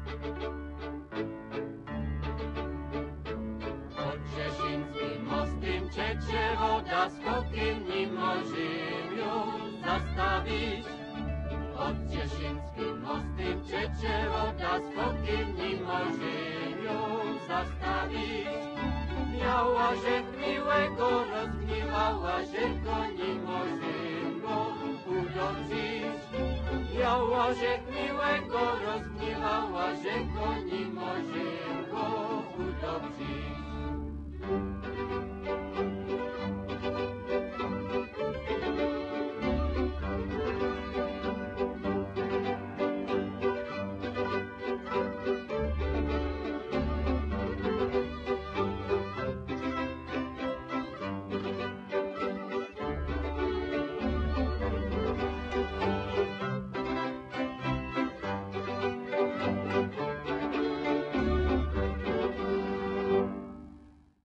Pod Cieszyńskim mostem ciecie woda, skokiem nim możemy ją zastawić. Pod Cieszyńskim mostem ciecie woda, skokiem nim możemy ją zastawić. Miała rzek miłego, rozgniewała rzek, nie możemy go udoczyć. Miała rzek miłego, rozgniewała rzek, nie możemy go udoczyć.